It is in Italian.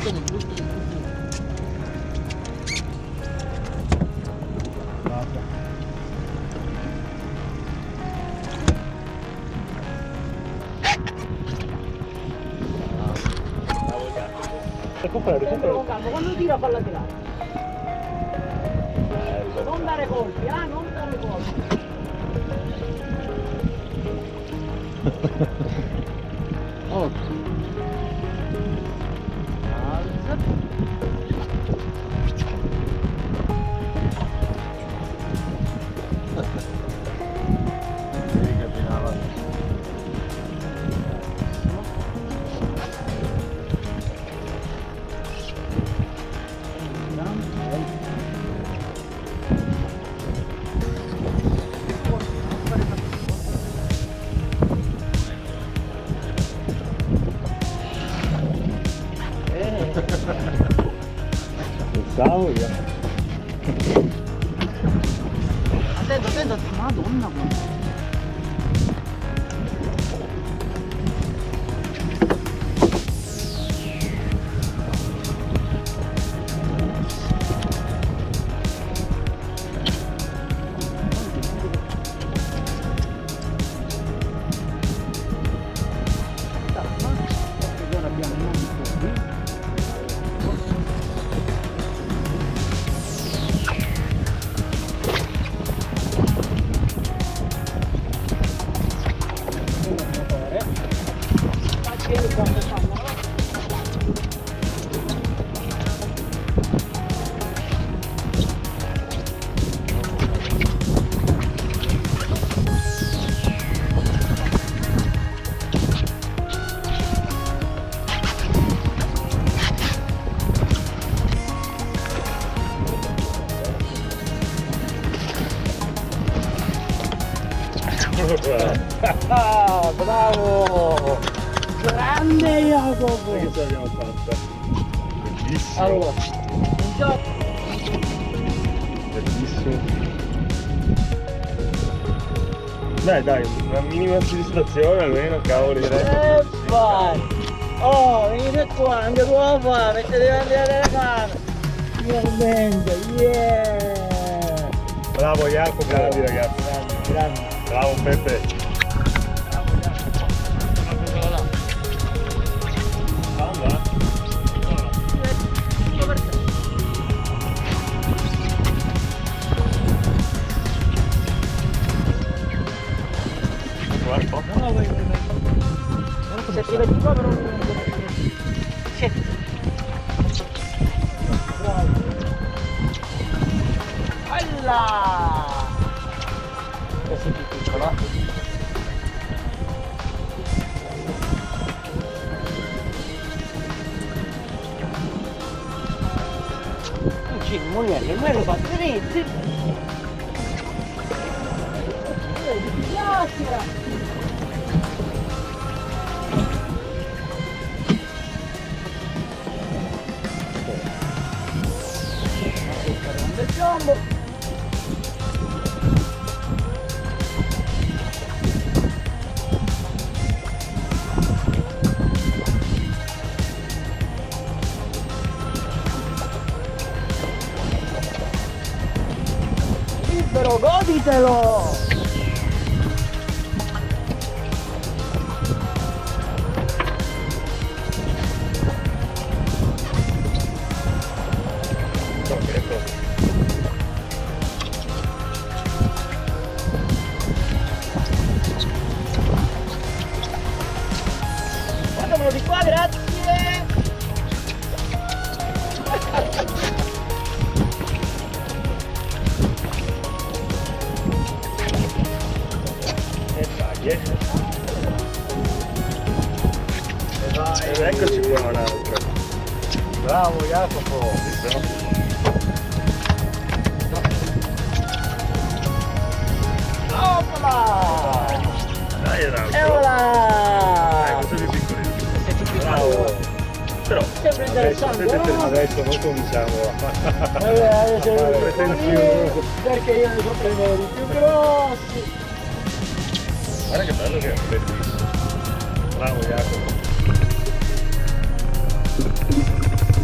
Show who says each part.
Speaker 1: Recupera. Quando tira falla tirare. Non dare colpi, non dare colpi. Oh.
Speaker 2: Pensavo io.
Speaker 1: Attento, madonna guarda.
Speaker 2: Bravo!
Speaker 1: Grande Jacopo!
Speaker 2: Che ce l'abbiamo fatta? Bellissimo!
Speaker 1: Allora,
Speaker 2: bellissimo! Dai, una minima soddisfazione almeno, cavolo, direi.
Speaker 1: vai! Oh, venite qua, anche tu la fai, mettete davanti alla telecamera! Finalmente, yeah!
Speaker 2: Bravo Jacopo, bravi ragazzi!
Speaker 1: Grande!
Speaker 2: Bravo Peppe!
Speaker 1: Se ti vedi qua però non Bella! Questo è più piccolo. Moglie, me lo fa dritti! Jumbo. Libero, goditelo! Guardamelo di qua, grazie!
Speaker 2: E dai, eccoci qua un'altra. Bravo Jacopo!
Speaker 1: Opla!
Speaker 2: Dai Jacopo!
Speaker 1: E voilà!
Speaker 2: Questo è più piccolino.
Speaker 1: Sei più
Speaker 2: Bravo! Però
Speaker 1: sempre interessante, no?
Speaker 2: adesso non cominciamo a
Speaker 1: fare
Speaker 2: pretensioni.
Speaker 1: Perché io ne so prendere di più grossi.
Speaker 2: Guarda che bello che è, bellissimo. Bravo Jacopo.